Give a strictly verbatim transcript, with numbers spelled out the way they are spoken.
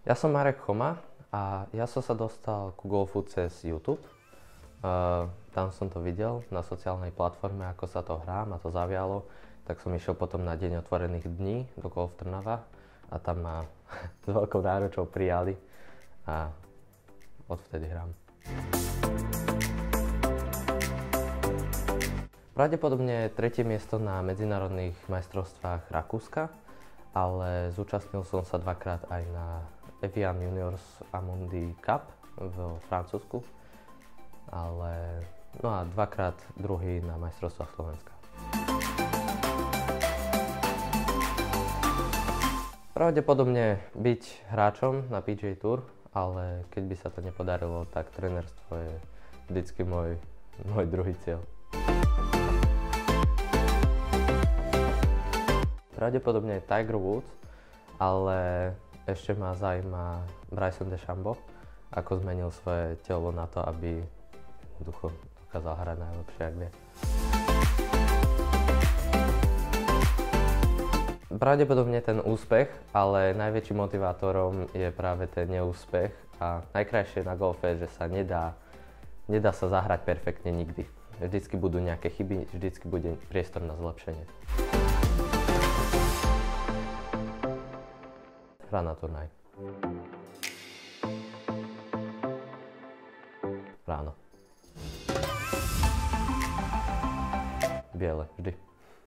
Ja som Marek Choma a ja som sa dostal ku golfu cez YouTube. Uh, tam som to videl na sociálnej platforme, ako sa to hrá, ma to zavialo. Tak som išiel potom na deň otvorených dní do Golf Trnava a tam ma s veľkou náročou prijali a odvtedy hrám. Pravdepodobne tretie miesto na medzinárodných majstrovstvách Rakúska, ale zúčastnil som sa dvakrát aj na Evian Juniors Amundi Cup v Francúzsku, ale no a dvakrát druhý na majstrovstvách Slovenska. Pravdepodobne byť hráčom na pé gé Tour, ale keď by sa to nepodarilo, tak trénerstvo je vždycky môj, môj druhý cieľ. Pravdepodobne Tiger Woods, ale ešte ma zaujíma Bryson DeChambeau, ako zmenil svoje telo na to, aby jednoducho dokázal hrať najlepšie, ak vie. Pravdepodobne ten úspech, ale najväčším motivátorom je práve ten neúspech a najkrajšie na golfe je, že sa nedá, nedá sa zahrať perfektne nikdy. Vždycky budú nejaké chyby, vždycky bude priestor na zlepšenie. Hra na turnaj. Ráno. Biele, vždy.